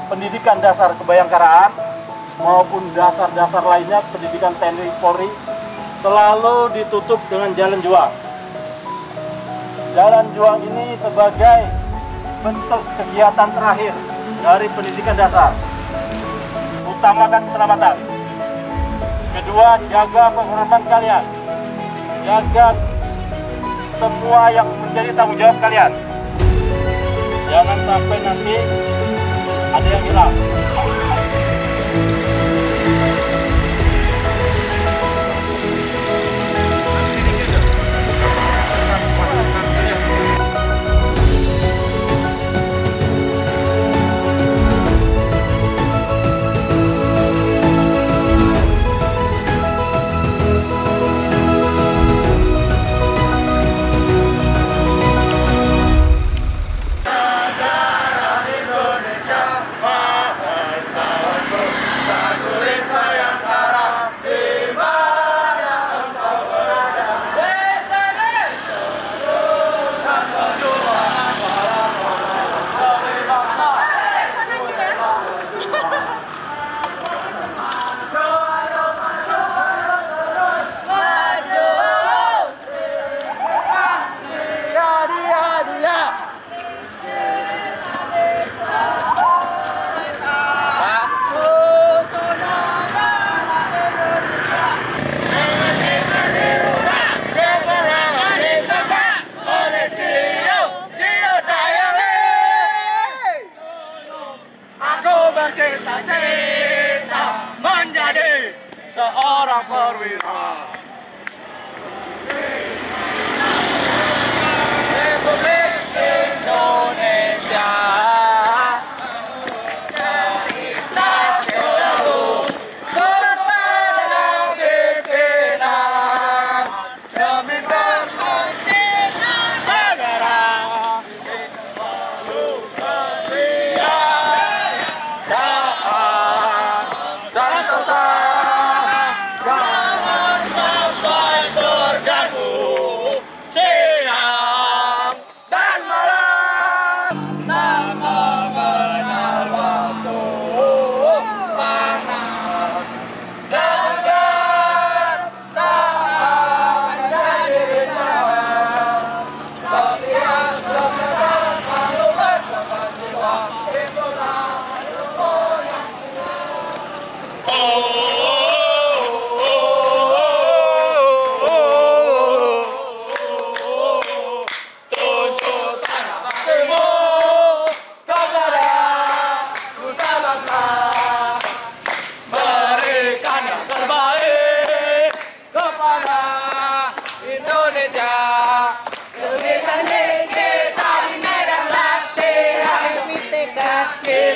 pendidikan dasar kebayangkaraan maupun dasar-dasar lainnya pendidikan TNI Polri selalu ditutup dengan jalan juang. Jalan juang ini sebagai bentuk kegiatan terakhir dari pendidikan dasar. Utamakan keselamatan. Kedua, jaga kehormatan kalian. Jaga semua yang menjadi tanggung jawab kalian. Jangan sampai nanti ada yang hilang. Bercita-cita menjadi seorang perwira. Republik Indonesia, kita selalu turut pada pimpinan demi kepentingan negara. Selalu setia. Jangan sampai terganggu siang dan malam. Tak mengenal waktu panas dan hujan, tak akan jadi rintangan. Setiap sekedar selalu berkorban jiwa, itulah ilmu yang Indonesia. Kita di medan latihan, kita